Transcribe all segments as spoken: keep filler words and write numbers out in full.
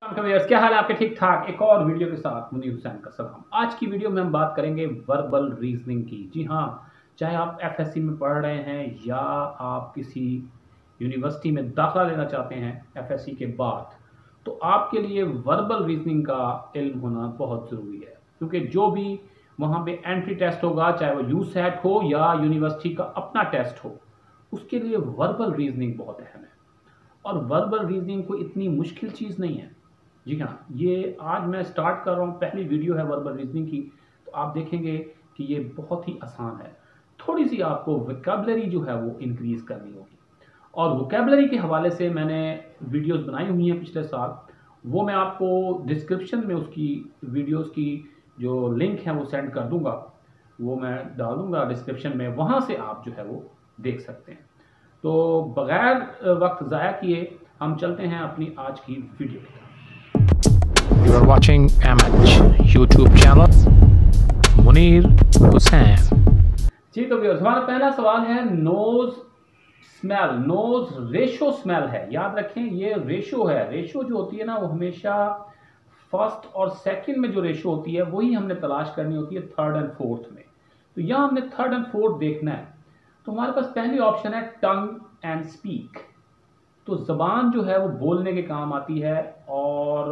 क्या हाल है आपके? ठीक ठाक। एक और वीडियो के साथ मुनीर हुसैन का सलाम। आज की वीडियो में हम बात करेंगे वर्बल रीजनिंग की। जी हाँ, चाहे आप एफएससी में पढ़ रहे हैं या आप किसी यूनिवर्सिटी में दाखिला लेना चाहते हैं एफएससी के बाद, तो आपके लिए वर्बल रीजनिंग का इल्म होना बहुत ज़रूरी है, क्योंकि जो भी वहाँ पे एंट्री टेस्ट होगा, चाहे वो यूसेट हो या यूनिवर्सिटी का अपना टेस्ट हो, उसके लिए वर्बल रीजनिंग बहुत अहम है। और वर्बल रीजनिंग कोई इतनी मुश्किल चीज़ नहीं है। जी हाँ, ये आज मैं स्टार्ट कर रहा हूँ, पहली वीडियो है वर्बल रीजनिंग की, तो आप देखेंगे कि ये बहुत ही आसान है। थोड़ी सी आपको वोकैबुलरी जो है वो इंक्रीज़ करनी होगी, और वोकैबुलरी के हवाले से मैंने वीडियोस बनाई हुई हैं पिछले साल, वो मैं आपको डिस्क्रिप्शन में उसकी वीडियोस की जो लिंक है वो सेंड कर दूंगा, वो मैं डाल दूंगा डिस्क्रिप्शन में, वहाँ से आप जो है वो देख सकते हैं। तो बगैर वक्त ज़ाया किए हम चलते हैं अपनी आज की वीडियो की तरफ। You are watching M H YouTube channel Munir Hussain. जी, तो व्यूअर्स, हमारा पहला सवाल है nose smell. Nose ratio smell है, याद रखें ये रेशो है। रेशो जो होती है ना, वो हमेशा फर्स्ट और सेकंड में जो रेशो होती है वही हमने तलाश करनी होती है थर्ड एंड फोर्थ में। तो यहाँ हमने थर्ड एंड फोर्थ देखना है। तो हमारे पास पहली ऑप्शन है टंग एंड स्पीक। तो जबान जो है वो बोलने के काम आती है और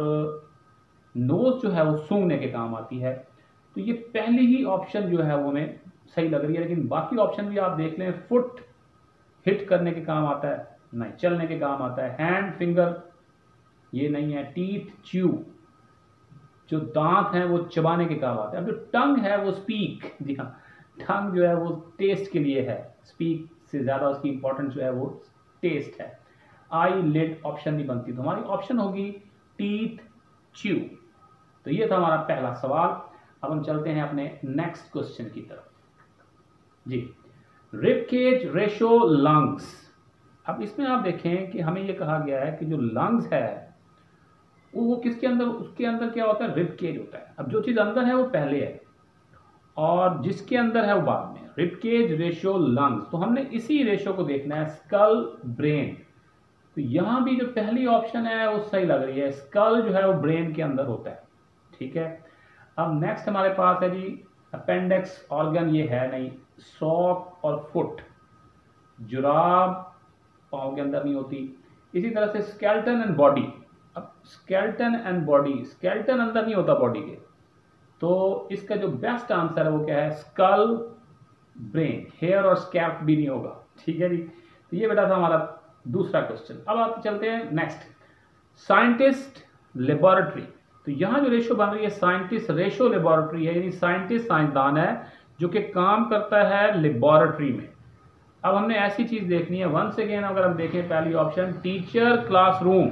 नोज जो है वो सूंघने के काम आती है। तो ये पहली ही ऑप्शन जो है वो हमें सही लग रही है, लेकिन बाकी ऑप्शन भी आप देख लें। फुट हिट करने के काम आता है, नहीं चलने के काम आता है। हैंड फिंगर ये नहीं है। टीथ च्यू, जो दांत हैं वो चबाने के काम आते हैं। अब जो टंग है वो स्पीक। जी हाँ, टंग जो है वो टेस्ट के लिए है, स्पीक से ज़्यादा उसकी इंपॉर्टेंस जो है वो टेस्ट है। आई लिड ऑप्शन नहीं बनती, तो हमारी ऑप्शन होगी टीथ च्यू। तो ये था हमारा पहला सवाल। अब हम चलते हैं अपने नेक्स्ट क्वेश्चन की तरफ। जी, रिब केज रेशो लंग्स। अब इसमें आप देखें कि हमें ये कहा गया है कि जो लंग्स है वो किसके अंदर, उसके अंदर क्या होता है, रिब केज होता है। अब जो चीज़ अंदर है वो पहले है और जिसके अंदर है वो बाद में। रिब केज रेशो लंग्स, तो हमने इसी रेशो को देखना है, स्कल ब्रेन। तो यहाँ भी जो पहली ऑप्शन है वो सही लग रही है, स्कल जो है वो ब्रेन के अंदर होता है। ठीक है, अब नेक्स्ट हमारे पास है जी अपेंडिक्स ऑर्गन, ये है नहीं। सॉक और फुट, जुराब पाँव के अंदर नहीं होती। इसी तरह से स्केल्टन एंड बॉडी। अब स्केल्टन एंड बॉडी, स्केल्टन अंदर नहीं होता बॉडी के, तो इसका जो बेस्ट आंसर है वो क्या है, स्कल ब्रेन। हेयर और स्कैल्प भी नहीं होगा। ठीक है जी, तो ये बेटा था हमारा दूसरा क्वेश्चन। अब आप चलते हैं नेक्स्ट, साइंटिस्ट लेबोरेटरी। तो यहाँ जो रेशो बन रही है साइंटिस्ट रेशो लेबोरेटरी है, यानी साइंटिस्ट साइंसदान है जो कि काम करता है लेबोरेटरी में। अब हमने ऐसी चीज देखनी है, वंस अगेन अगर हम देखें पहली ऑप्शन टीचर क्लासरूम,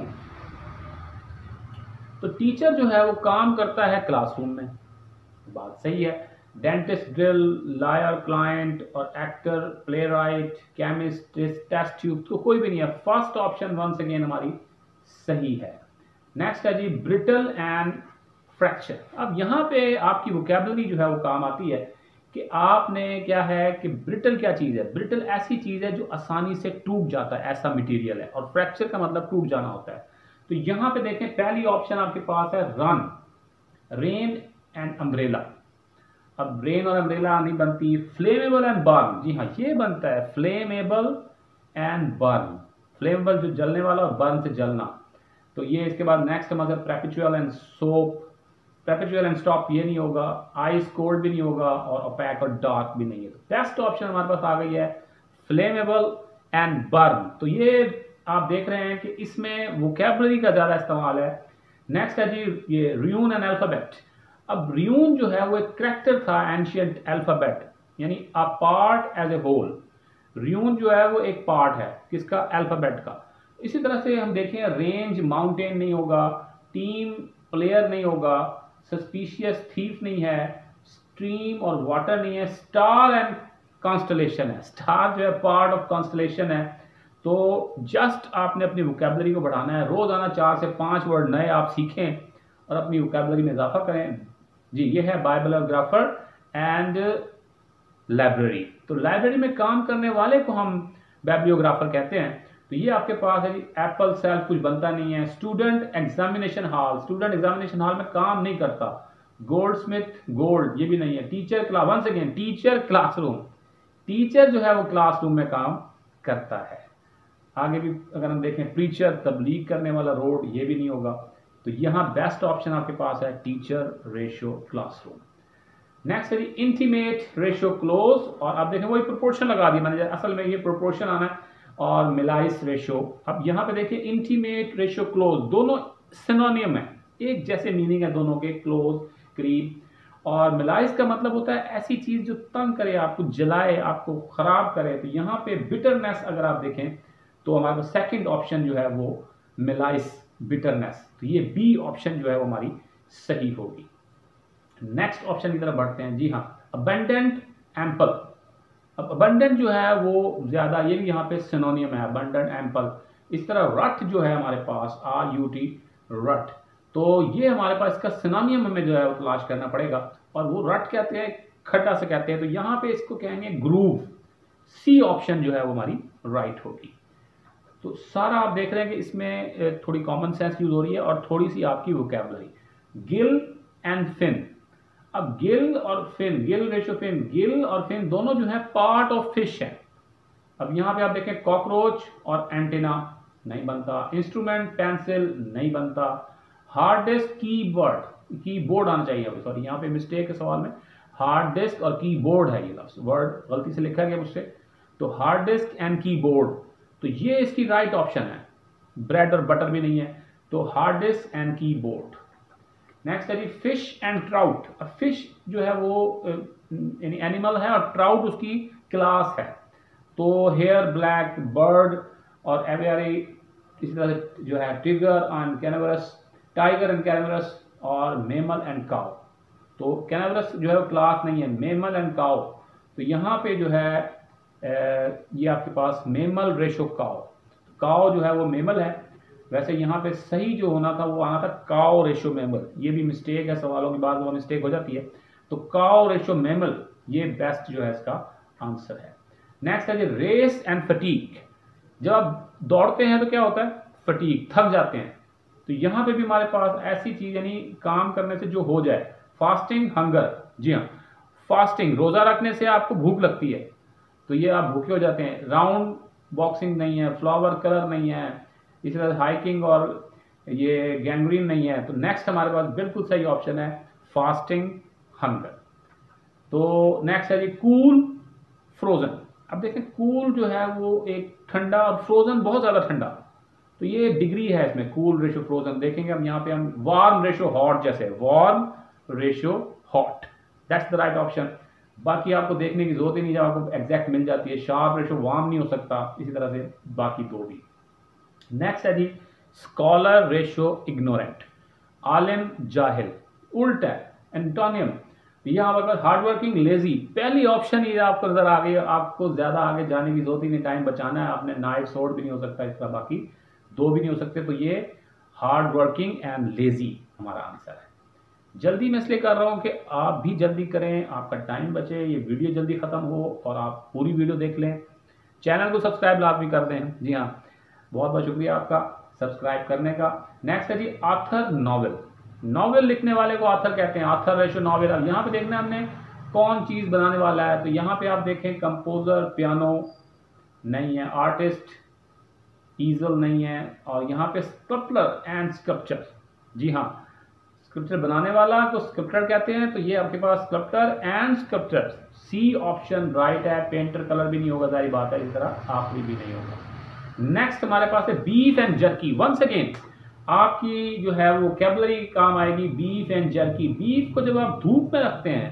तो टीचर जो है वो काम करता है क्लासरूम में, बात सही है। डेंटिस्ट ड्रिल, लायर क्लाइंट और actor playwright, chemist test tube, तो कोई भी नहीं है। फर्स्ट ऑप्शन वंस अगेन हमारी सही है। नेक्स्ट है जी ब्रिटल एंड फ्रैक्चर। अब यहाँ पे आपकी वोकैबुलरी जो है वो काम आती है कि आपने क्या है कि ब्रिटल क्या चीज़ है। ब्रिटल ऐसी चीज़ है जो आसानी से टूट जाता है, ऐसा मटेरियल है, और फ्रैक्चर का मतलब टूट जाना होता है। तो यहाँ पे देखें पहली ऑप्शन आपके पास है रन, रेन एंड अम्ब्रेला। अब रेन और अम्ब्रेला नहीं बनती। फ्लेमेबल एंड बर्न, जी हाँ ये बनता है, फ्लेमेबल एंड बर्न। फ्लेमेबल जो जलने वाला और बर्न से जलना। तो ये इसके बाद नेक्स्ट हमारे perpetual and soap, perpetual and stop ये नहीं होगा, आइस कोल्ड भी नहीं होगा, और ओपैक और डार्क भी नहीं है। तो बेस्ट ऑप्शन हमारे पास आ गई है फ्लेमेबल एंड बर्न। तो ये आप देख रहे हैं कि इसमें वोकैबुलरी का ज़्यादा इस्तेमाल है। नेक्स्ट है जी ये रियून एंड अल्फ़ाबेट। अब रियून जो है वो एक करैक्टर था एंशियंट अल्फ़ाबेट, यानी a part as a whole. Rune जो है वो एक पार्ट है किसका, अल्फ़ाबेट का। इसी तरह से हम देखें रेंज माउंटेन नहीं होगा, टीम प्लेयर नहीं होगा, सस्पिशियस थीफ नहीं है, स्ट्रीम और वाटर नहीं है, स्टार एंड कॉन्स्टलेशन है। स्टार जो है पार्ट ऑफ कॉन्स्टलेशन है। तो जस्ट आपने अपनी वोकैबुलरी को बढ़ाना है, रोजाना चार से पांच वर्ड नए आप सीखें और अपनी वोकैबुलरी में इजाफा करें। जी, ये है बाइबलोग्राफर एंड लाइब्रेरी। तो लाइब्रेरी में काम करने वाले को हम बाइबलियोग्राफर कहते हैं। तो ये आपके पास है जी एप्पल सेल्फ कुछ बनता नहीं है। Student examination hall, student examination hall में काम नहीं करता। गोल्ड स्मिथ गोल्ड, ये भी नहीं है। Teacher class, once again teacher classroom, teacher जो है वो क्लासरूम में काम करता है। आगे भी अगर हम देखें प्रीचर तबलीग करने वाला रोड, ये भी नहीं होगा। तो यहाँ बेस्ट ऑप्शन आपके पास है टीचर रेशियो क्लासरूम। नेक्स्ट है जी इंटीमेट रेशियो क्लोज, और आप देखें वही प्रोपोर्शन लगा दी मैंने, असल में ये प्रोपोर्शन आना है और मिलाइस रेशियो। अब यहाँ पे देखिए इंटीमेट रेशियो क्लोज, दोनों सिनोनियम है, एक जैसे मीनिंग है दोनों के, क्लोज करीब, और मिलाइस का मतलब होता है ऐसी चीज जो तंग करे, आपको जलाए, आपको खराब करे। तो यहाँ पे बिटरनेस अगर आप देखें तो हमारा सेकंड ऑप्शन जो है वो मिलाइस बिटरनेस, तो ये बी ऑप्शन जो है वो हमारी सही होगी। नेक्स्ट ऑप्शन की तरफ बढ़ते हैं। जी हाँ, अबंडेंट एम्पल। अब अबंडेंट जो है वो ज्यादा, ये भी यहाँ पे सिनोनियम है, अबंडेंट एम्पल। इस तरह रट जो है हमारे पास, आर यू टी रट, तो ये हमारे पास इसका सिनोनियम हमें जो है वो तलाश करना पड़ेगा, और वो रट कहते हैं, खड्डा से कहते हैं, तो यहाँ पे इसको कहेंगे ग्रूव। सी ऑप्शन जो है वो हमारी राइट होगी। तो सारा आप देख रहे हैं कि इसमें थोड़ी कॉमन सेंस यूज हो रही है और थोड़ी सी आपकी वोकैबुलरी। गिल एंड फिन, अब गिल और fin, gill ratio fin, gill और फिन दोनों जो है पार्ट ऑफ फिश है। अब यहाँ पे आप देखें कॉकरोच और एंटेना नहीं बनता, इंस्ट्रूमेंट पेंसिल नहीं बनता, हार्ड डिस्क कीबोर्ड, कीबोर्ड आना चाहिए, सॉरी यहाँ पे मिस्टेक है सवाल में, हार्ड डिस्क और कीबोर्ड है, ये लफ्ज वर्ड गलती से लिखा गया मुझसे, तो हार्ड डिस्क एंड कीबोर्ड, तो ये इसकी राइट ऑप्शन है। ब्रेड और बटर भी नहीं है, तो hard disk and keyboard. Next है जी फिश एंड ट्राउट। अब फिश जो है वो यानी एनिमल है और ट्राउट उसकी क्लास है, तो हेयर ब्लैक बर्ड और एवियरी, इसी तरह से जो है tiger and carnivorous, tiger and carnivorous, और मेमल एंड काउ। तो कैनवरस जो है वो क्लास नहीं है, मेमल एंड काउ, तो यहाँ पे जो है ये आपके पास मेमल रेशो काउ, काउ जो है वो मेमल है। वैसे यहाँ पे सही जो होना था वो आना था काउ रेशो मेमल, ये भी मिस्टेक है, सवालों की बात वो मिस्टेक हो जाती है, तो काउ रेशो मेमल ये बेस्ट जो है इसका आंसर है। नेक्स्ट है जी रेस एंड फटीक। जब आप दौड़ते हैं तो क्या होता है, फटीक, थक जाते हैं, तो यहाँ पे भी हमारे पास ऐसी चीज यानी काम करने से जो हो जाए, फास्टिंग हंगर। जी हाँ, फास्टिंग रोजा रखने से आपको भूख लगती है, तो ये आप भूखे हो जाते हैं। राउंड बॉक्सिंग नहीं है, फ्लावर कलर नहीं है, इसी तरह हाइकिंग और ये गैंग्रीन नहीं है, तो नेक्स्ट हमारे पास बिल्कुल सही ऑप्शन है फास्टिंग हंगर। तो नेक्स्ट है जी कूल फ्रोजन। अब देखें कूल जो है वो एक ठंडा और फ्रोजन बहुत ज्यादा ठंडा, तो ये डिग्री है इसमें, कूल रेशो फ्रोजन। देखेंगे अब यहाँ पे हम वार्म रेशो हॉट, जैसे warm ratio hot, that's the right option. बाकी आपको देखने की जरूरत ही नहीं, जब आपको एग्जैक्ट मिल जाती है। शार्प रेशो वार्म नहीं हो सकता, इसी तरह से बाकी दो भी। नेक्स्ट है जी स्कॉलर रेशो इग्नोरेंट, आलिम जाहिल, उल्टा एंटोनियम। यहाँ पर हार्ड वर्किंग लेजी, पहली ऑप्शन ये आपको नजर आ गई, आपको ज्यादा आगे जाने की जरूरत ही नहीं, टाइम बचाना है आपने, नाइट सोर्ड भी नहीं हो सकता इसका, बाकी दो भी नहीं हो सकते, तो ये हार्ड वर्किंग एंड लेजी हमारा आंसर है। जल्दी मैं इसलिए कर रहा हूं कि आप भी जल्दी करें, आपका टाइम बचे, ये वीडियो जल्दी खत्म हो और आप पूरी वीडियो देख लें। चैनल को सब्सक्राइब लाजमी कर दें। जी हाँ, बहुत बहुत शुक्रिया आपका सब्सक्राइब करने का। नेक्स्ट है जी आथर नॉवेल। नॉवेल लिखने वाले को आथर कहते हैं, आथर रेशो नॉवेल। अब यहाँ पे देखना हमने कौन चीज बनाने वाला है, तो यहाँ पे आप देखें कंपोजर पियानो नहीं है, आर्टिस्ट ईजल नहीं है, और यहाँ पे स्कल्पटर एंड स्कल्पचर। जी हाँ, स्कल्पचर बनाने वाला को स्कल्पटर कहते हैं, तो ये आपके पास sculptor and sculpture, C option right है। पेंटर कलर भी नहीं होगा, जारी बात है, इस तरह आखिरी भी नहीं होगा। नेक्स्ट हमारे पास है beef and jerky. Once again आपकी जो है वो वोकैबुलरी काम आएगी, बीफ एंड जर्की। बीफ को जब आप धूप में रखते हैं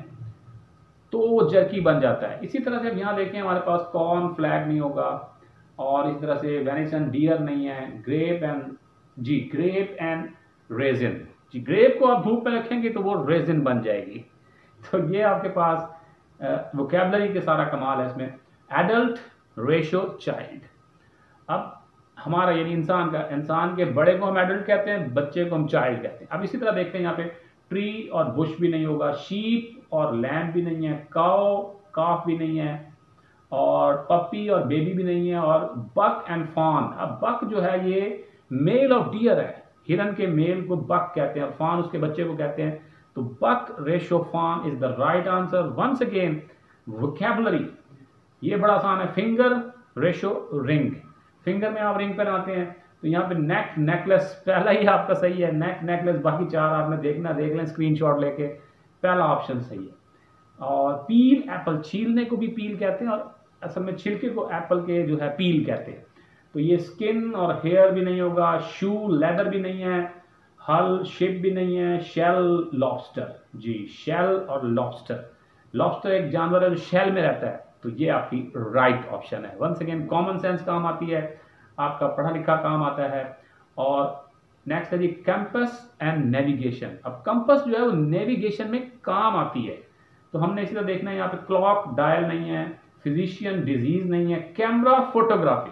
तो वो जर्की बन जाता है। इसी तरह से अब यहाँ देखें हमारे पास कॉर्न फ्लैग नहीं होगा, और इस तरह से वेनिसन डियर नहीं है, ग्रेप एंड जी ग्रेप एंड रेजिन। जी ग्रेप को आप धूप में रखेंगे तो वो रेजिन बन जाएगी। तो ये आपके पास वोकैबुलरी के सारा कमाल है इसमें। एडल्ट रेशो चाइल्ड, अब हमारा यानी इंसान का, इंसान के बड़े को हम एडल्ट कहते हैं, बच्चे को हम चाइल्ड कहते हैं। अब इसी तरह देखते हैं यहाँ पे ट्री और बुश भी नहीं होगा, शीप और लैम्प भी नहीं है, काओ काफ भी नहीं है, और पपी और बेबी भी नहीं है, और बक एंड फॉन। अब बक जो है ये मेल ऑफ डियर है, हिरन के मेल को बक कहते हैं और फॉन उसके बच्चे को कहते हैं। तो buck ratio fawn is the right answer. Once again vocabulary, ये बड़ा आसान है। फिंगर रेशो रिंग, फिंगर में आप रिंग पहनाते हैं, तो यहाँ पे नेक नेकलेस, पहला ही आपका सही है, नेक नेकलेस। बाकी चार आपने देखना देख लें स्क्रीनशॉट लेके, पहला ऑप्शन सही है। और पील एप्पल, छीलने को भी पील कहते हैं और असल में छिलके को एप्पल के जो है पील कहते हैं। तो ये स्किन और हेयर भी नहीं होगा, शू लेदर भी नहीं है, हल शिप भी नहीं है, शेल लॉबस्टर। जी शेल और लॉबस्टर, लॉबस्टर एक जानवर है जो शेल में रहता है, तो ये आपकी राइट ऑप्शन है। वंस अगेन कॉमन सेंस काम आती है, आपका पढ़ा लिखा काम आता है। और नेक्स्ट है जी कंपास एंड नेविगेशन। अब कंपास जो है वो नेविगेशन में काम आती है, तो हमने इसी तरह देखना है। यहाँ पे क्लॉक डायल नहीं है, फिजिशियन डिजीज नहीं है, कैमरा फोटोग्राफी,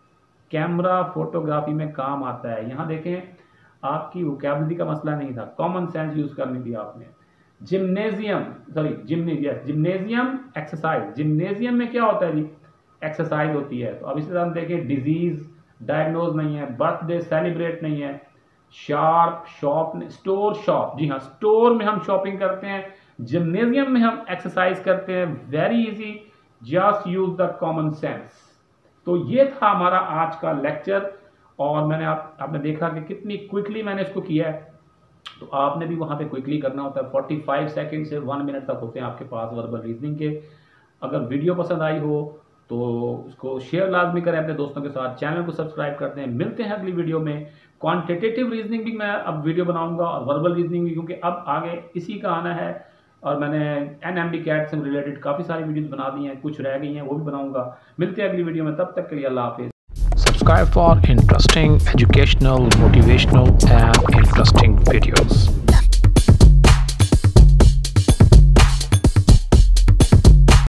कैमरा फोटोग्राफी में काम आता है। यहाँ देखें आपकी वोकैबुलरी का मसला नहीं था, कॉमन सेंस यूज करनी थी आपने। Gymnasium, sorry gymnasium, gymnasium exercise, gymnasium में क्या होता है जी, एक्सरसाइज होती है। तो अब इसी तरह हम देखें डिजीज डायग्नोज नहीं है, बर्थडे सेलिब्रेट नहीं है, शार्प शॉप, स्टोर शॉप, जी हाँ स्टोर में हम शॉपिंग करते हैं, जिम्नेजियम में हम एक्सरसाइज करते हैं। Very easy, just use the common sense. तो ये था हमारा आज का लेक्चर, और मैंने आप आपने देखा कि कितनी क्विकली मैंने इसको किया है। तो आपने भी वहाँ पे क्विकली करना होता है, पैंतालीस सेकंड से वन मिनट तक होते हैं आपके पास वर्बल रीजनिंग के। अगर वीडियो पसंद आई हो तो उसको शेयर लाजमी करें अपने दोस्तों के साथ, चैनल को सब्सक्राइब करते हैं। मिलते हैं अगली वीडियो में। क्वांटिटेटिव रीजनिंग भी मैं अब वीडियो बनाऊंगा और वर्बल रीजनिंग भी, क्योंकि अब आगे इसी का आना है। और मैंने एन एम डी कैट से रिलेटेड काफ़ी सारी वीडियोस बना दी हैं, कुछ रह गई हैं वो भी बनाऊंगा। मिलते हैं अगली वीडियो में, तब तक के लिए अल्लाह हाफिज़। Subscribe for interesting, educational, motivational and interesting videos.